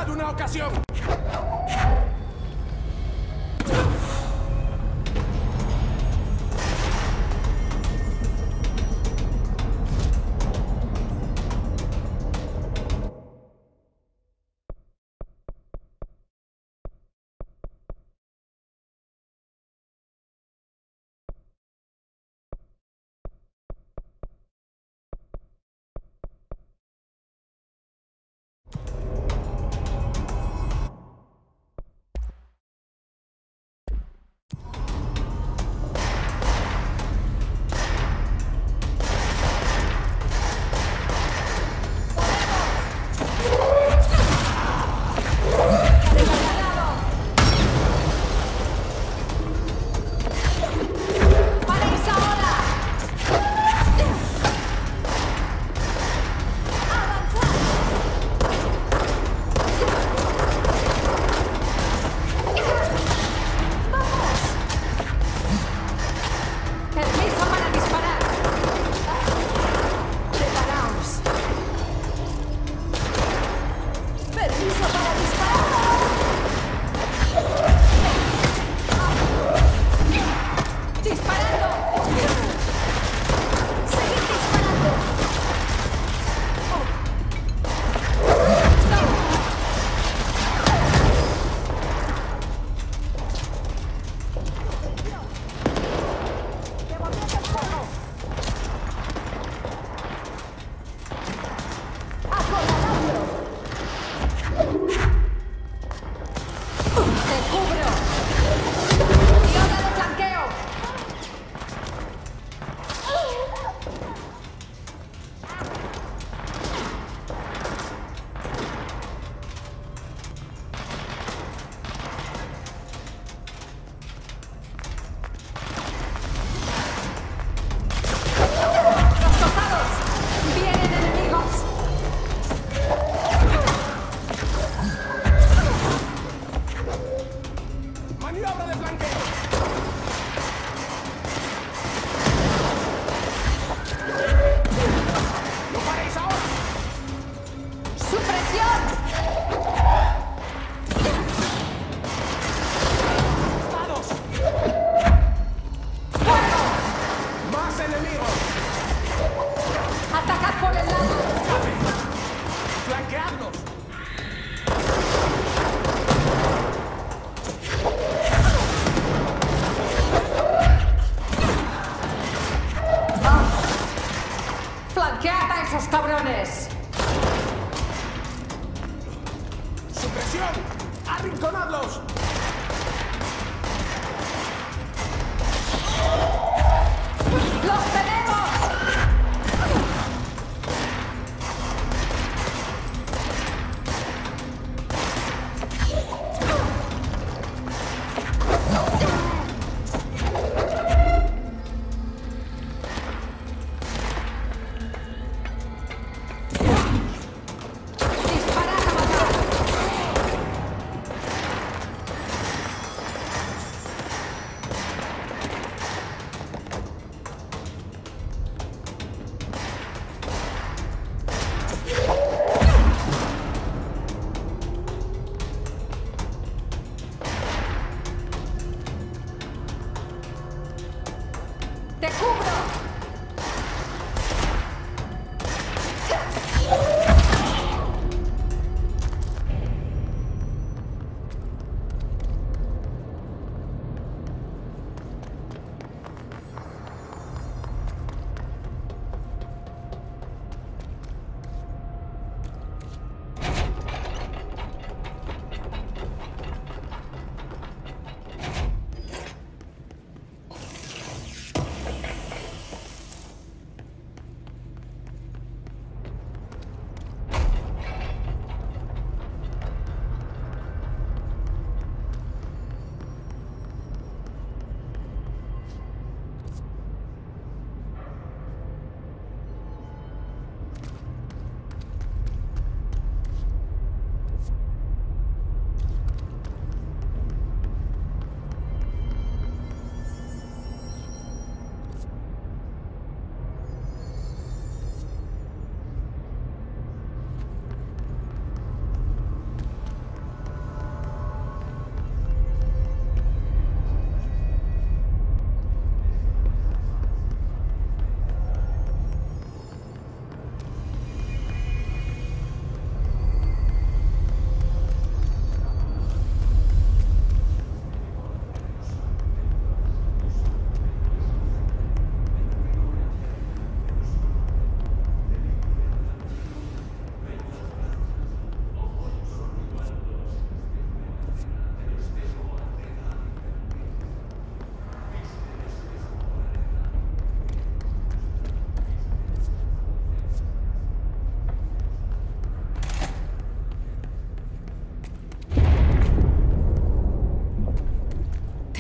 dado una ocasión!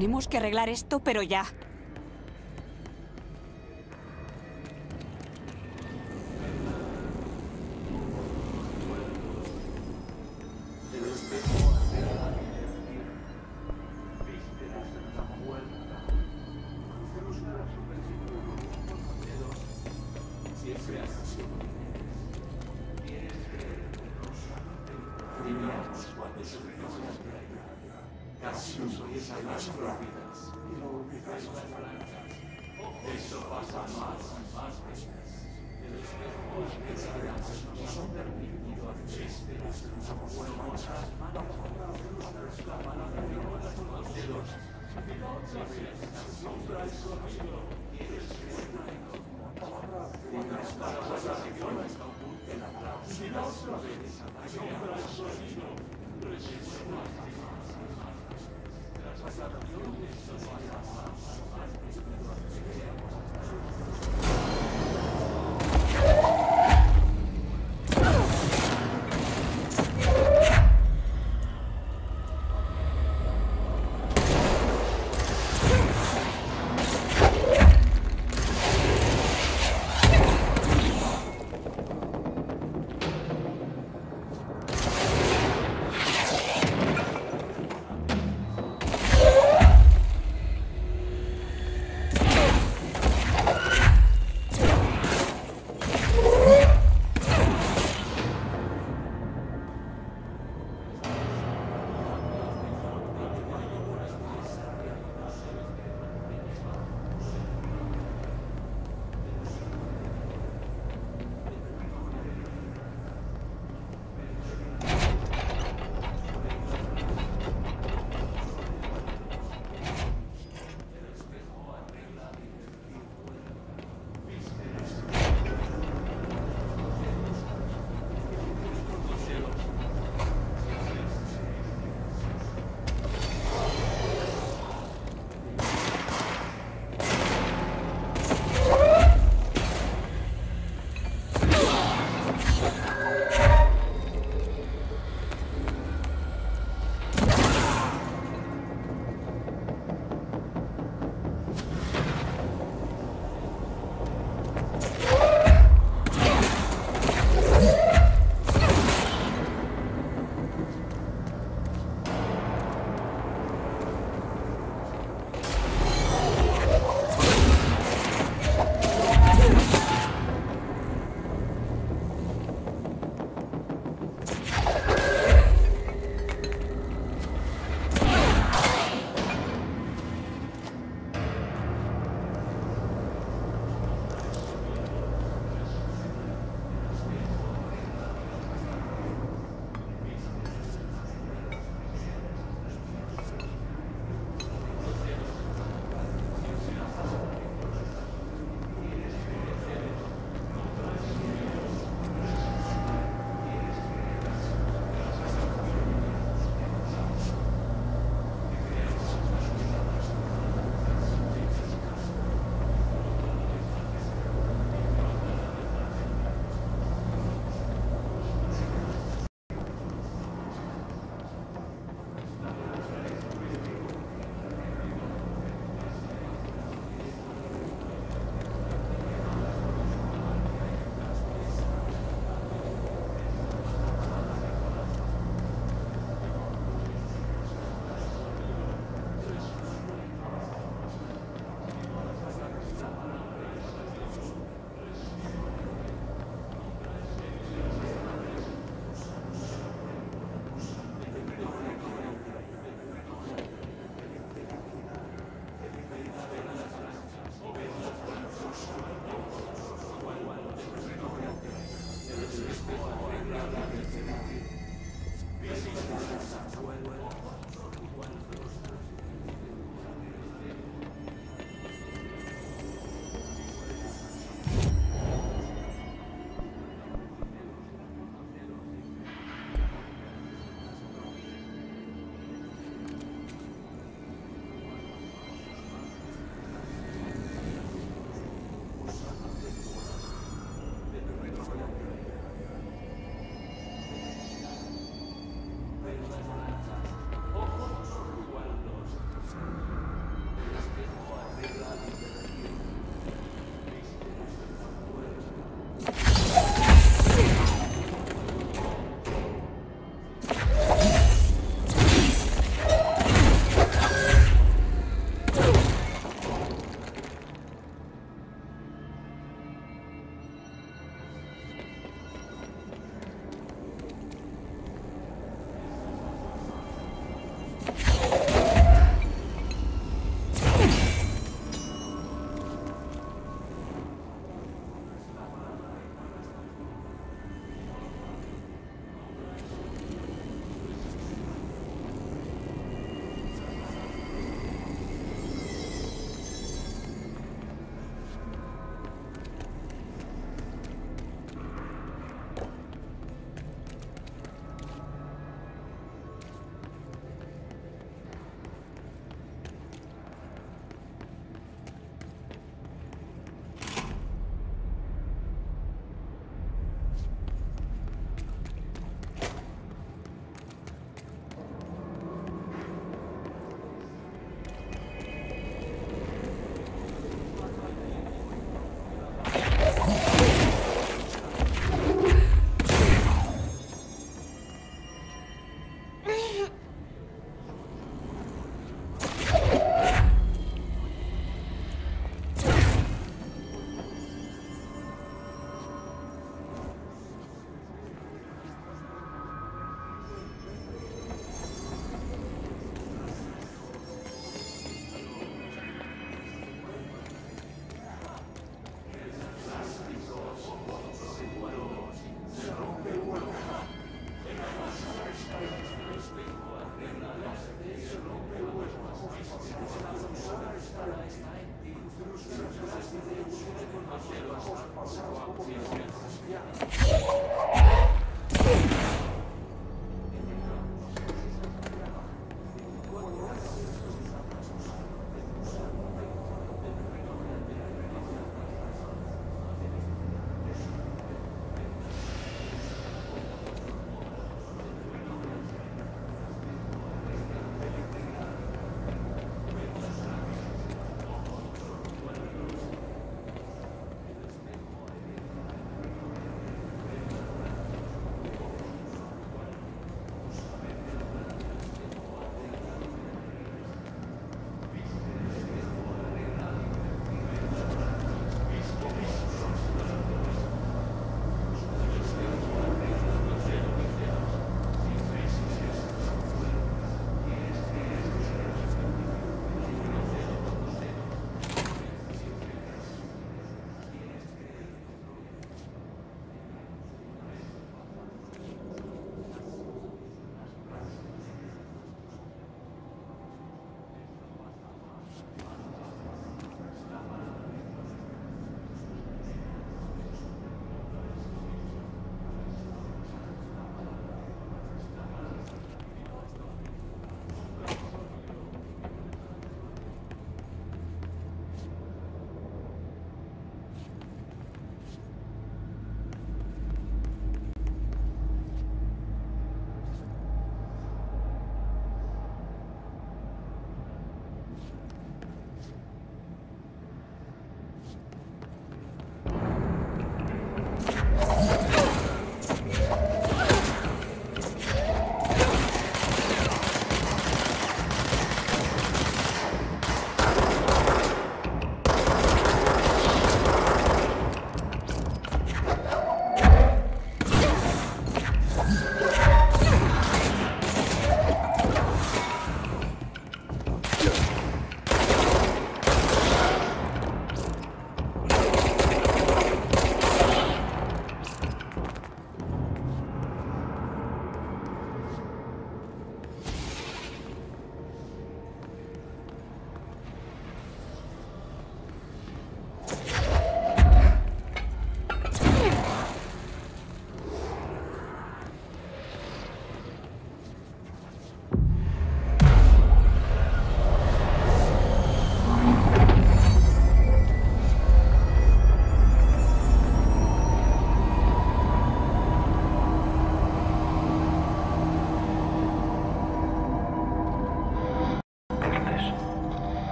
Tenemos que arreglar esto, pero ya.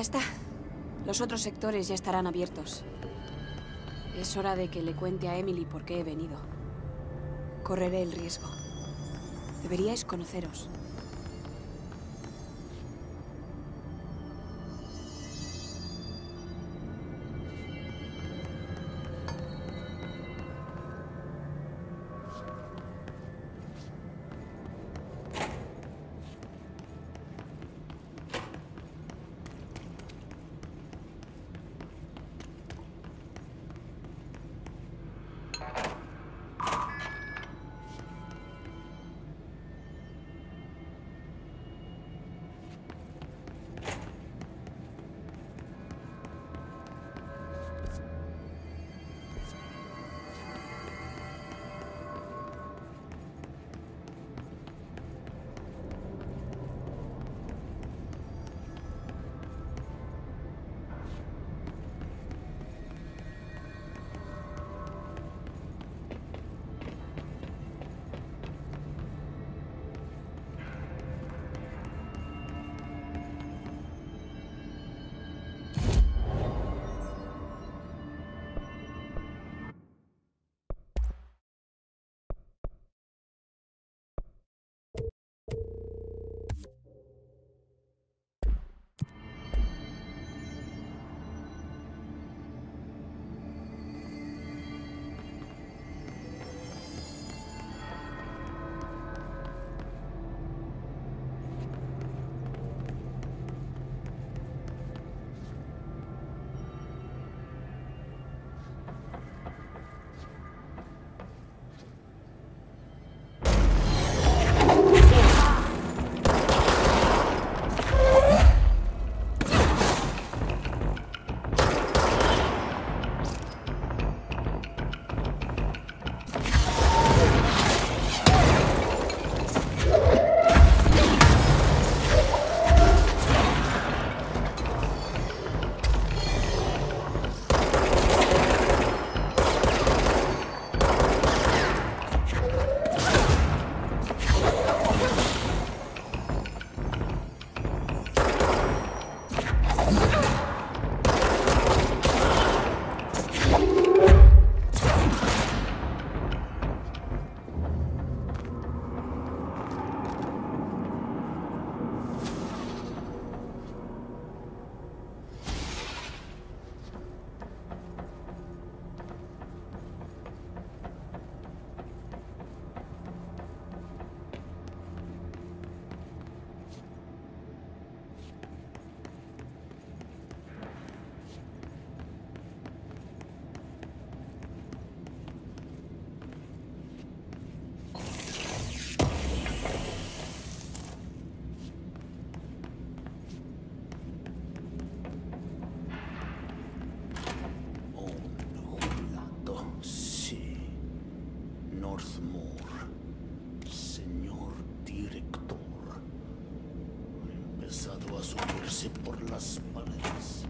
Ya está. Los otros sectores ya estarán abiertos. Es hora de que le cuente a Emily por qué he venido. Correré el riesgo. Deberíais conoceros. Northmore, señor director, ha empezado a subirse por las paredes.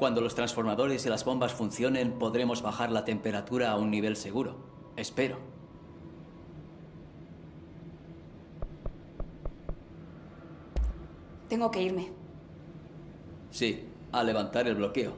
Cuando los transformadores y las bombas funcionen, podremos bajar la temperatura a un nivel seguro. Espero. Tengo que irme. Sí, a levantar el bloqueo.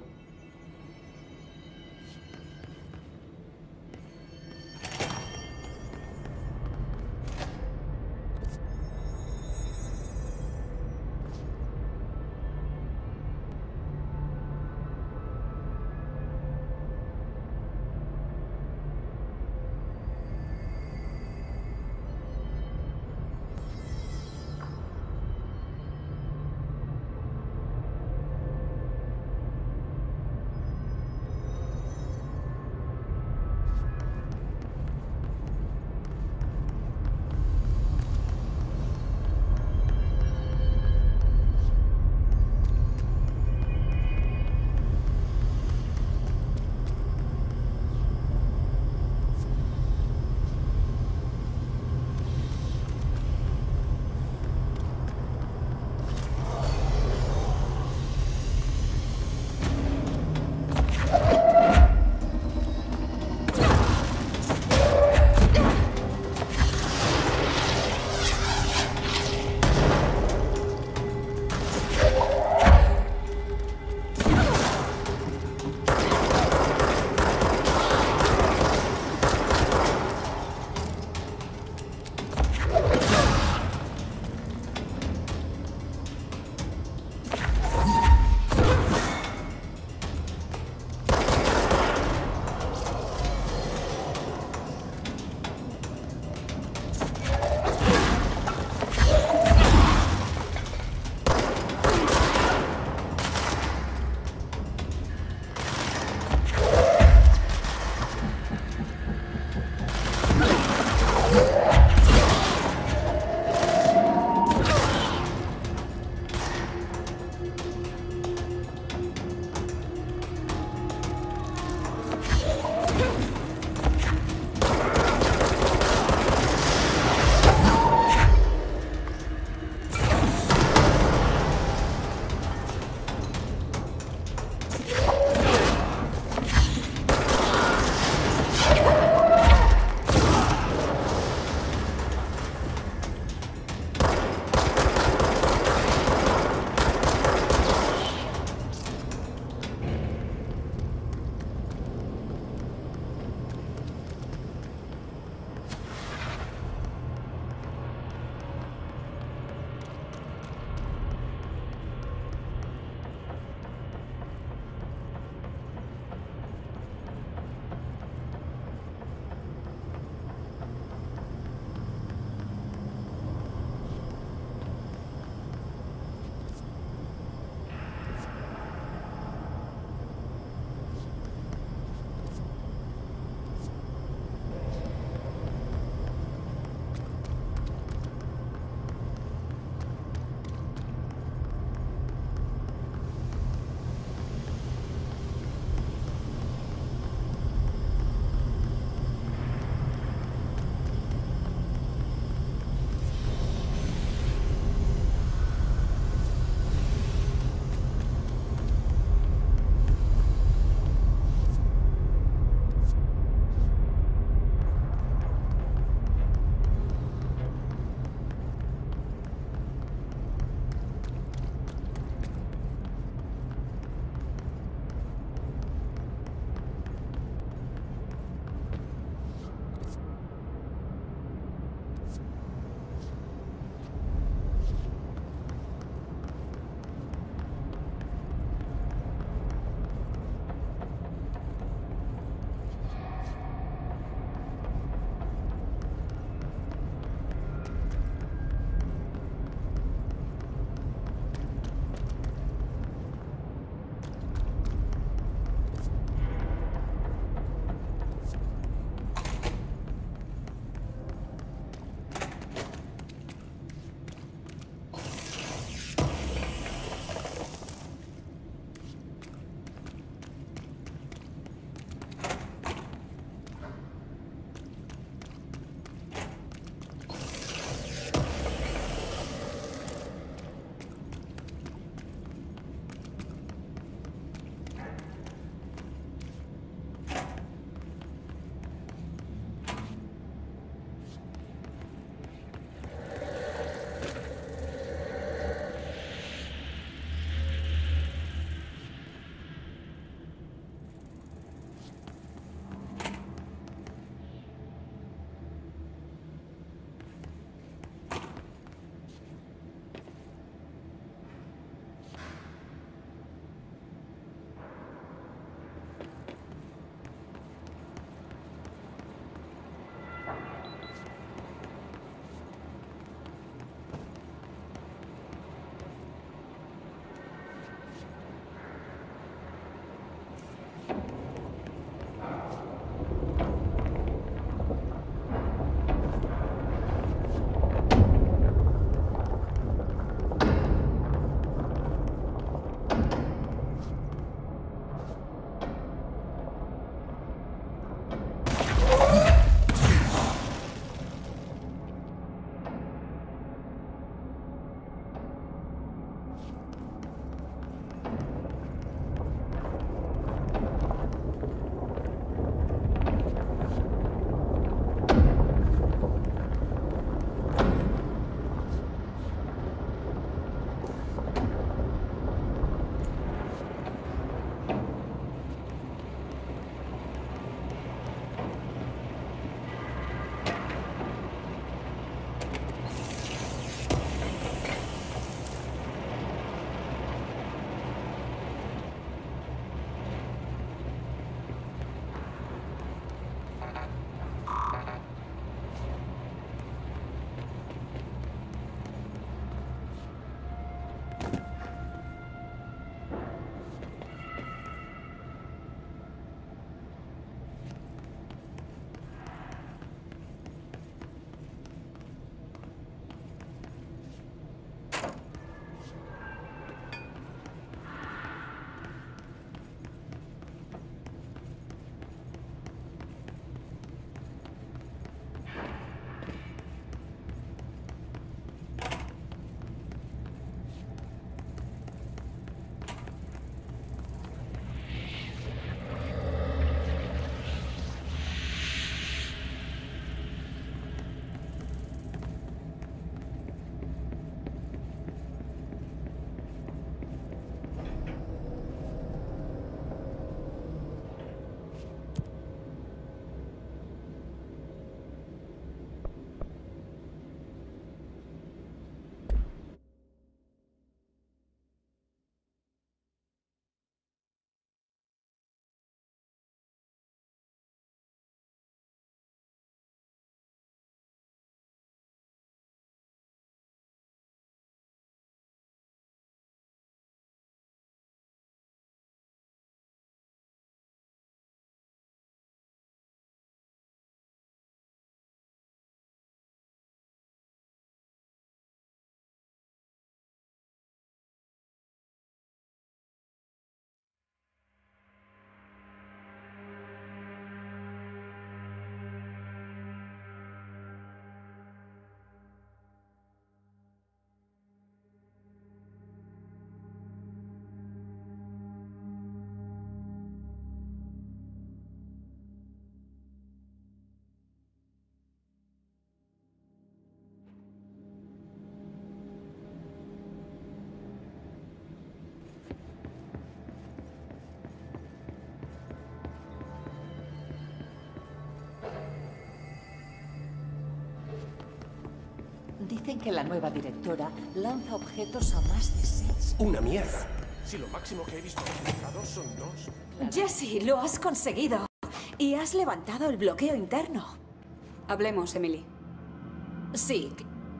Dicen que la nueva directora lanza objetos a más de 6. Una mierda. Si lo máximo que he visto registrados son 2. Jesse, lo has conseguido. Y has levantado el bloqueo interno. Hablemos, Emily. Sí.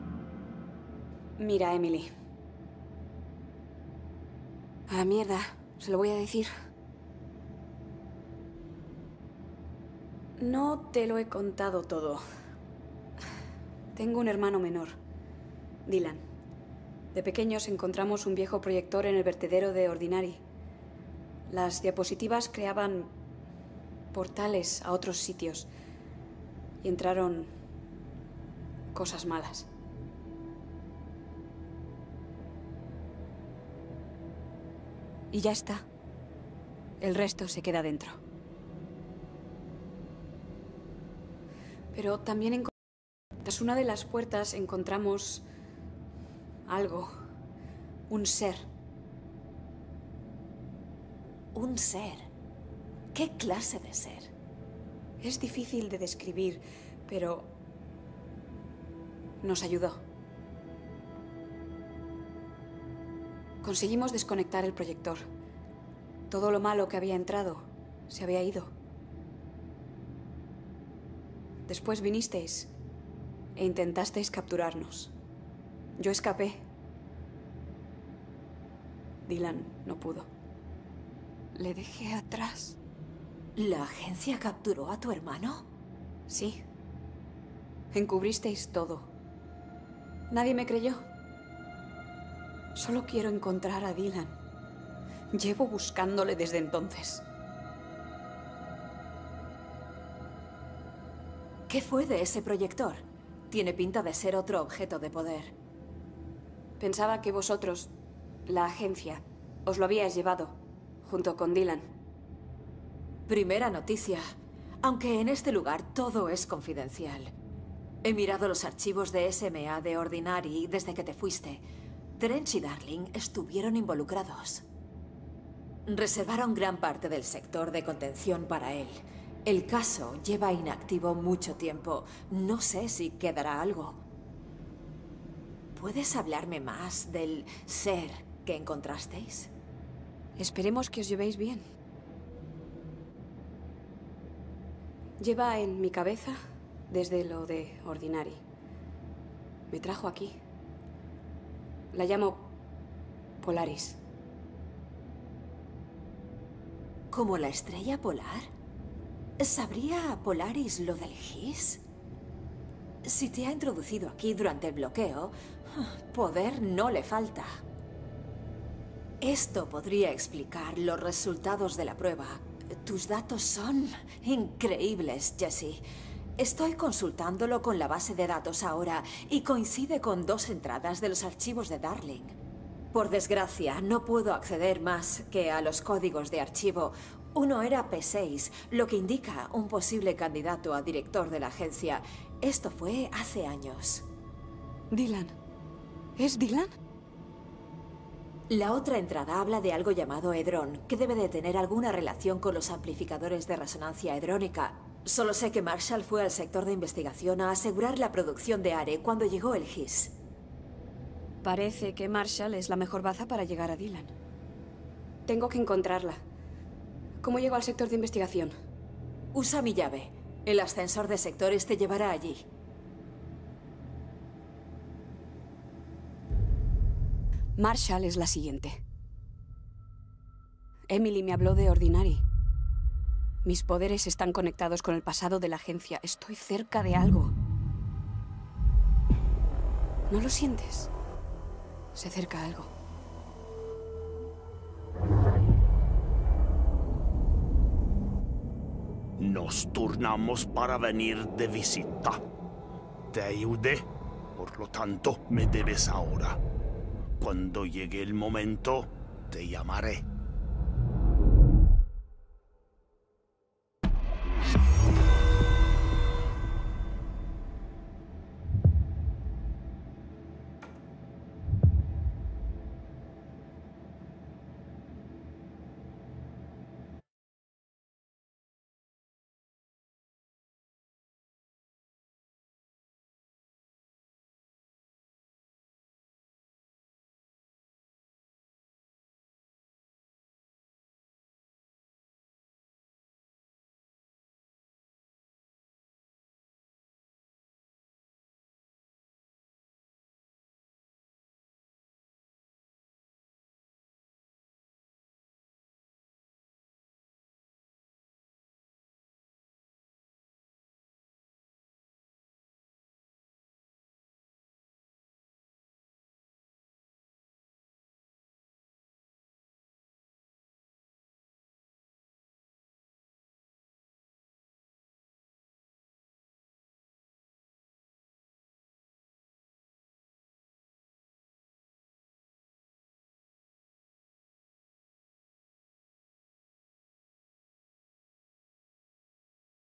Mira, Emily. A la mierda, se lo voy a decir. No te lo he contado todo. Tengo un hermano menor, Dylan. De pequeños encontramos un viejo proyector en el vertedero de Ordinary. Las diapositivas creaban portales a otros sitios y entraron cosas malas. Y ya está. El resto se queda dentro. Pero también tras una de las puertas encontramos algo. Un ser. ¿Un ser? ¿Qué clase de ser? Es difícil de describir, pero nos ayudó. Conseguimos desconectar el proyector. Todo lo malo que había entrado se había ido. Después vinisteis e intentasteis capturarnos. Yo escapé. Dylan no pudo. Le dejé atrás. ¿La agencia capturó a tu hermano? Sí. Encubristeis todo. Nadie me creyó. Solo quiero encontrar a Dylan. Llevo buscándole desde entonces. ¿Qué fue de ese proyector? Tiene pinta de ser otro objeto de poder. Pensaba que vosotros, la agencia, os lo habíais llevado, junto con Dylan. Primera noticia. Aunque en este lugar todo es confidencial. He mirado los archivos de SMA de Ordinary desde que te fuiste. Trench y Darling estuvieron involucrados. Reservaron gran parte del sector de contención para él. El caso lleva inactivo mucho tiempo. No sé si quedará algo. ¿Puedes hablarme más del ser que encontrasteis? Esperemos que os llevéis bien. Lleva en mi cabeza desde lo de Ordinary. Me trajo aquí. La llamo Polaris. ¿Como la estrella polar? ¿Sabría Polaris lo del Hiss? Si te ha introducido aquí durante el bloqueo, poder no le falta. Esto podría explicar los resultados de la prueba. Tus datos son increíbles, Jesse. Estoy consultándolo con la base de datos ahora y coincide con 2 entradas de los archivos de Darling. Por desgracia, no puedo acceder más que a los códigos de archivo. Uno era P6, lo que indica un posible candidato a director de la agencia. Esto fue hace años. Dylan. ¿Es Dylan? La otra entrada habla de algo llamado Hedron, que debe de tener alguna relación con los amplificadores de resonancia hedrónica. Solo sé que Marshall fue al sector de investigación a asegurar la producción de ARE cuando llegó el Hiss. Parece que Marshall es la mejor baza para llegar a Dylan. Tengo que encontrarla. ¿Cómo llego al sector de investigación? Usa mi llave. El ascensor de sectores te llevará allí. Marshall es la siguiente. Emily me habló de Ordinary. Mis poderes están conectados con el pasado de la agencia. Estoy cerca de algo. ¿No lo sientes? Se acerca algo. Nos turnamos para venir de visita. Te ayudé, por lo tanto, me debes ahora. Cuando llegue el momento, te llamaré.